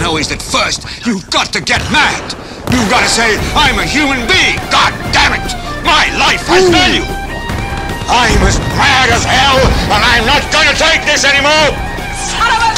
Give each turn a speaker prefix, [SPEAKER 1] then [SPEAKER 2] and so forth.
[SPEAKER 1] know is that first, you've got to get mad. You've got to say, I'm a human being. God damn it. My life has value. I'm as mad as hell, and I'm not going to take this anymore.
[SPEAKER 2] Son of a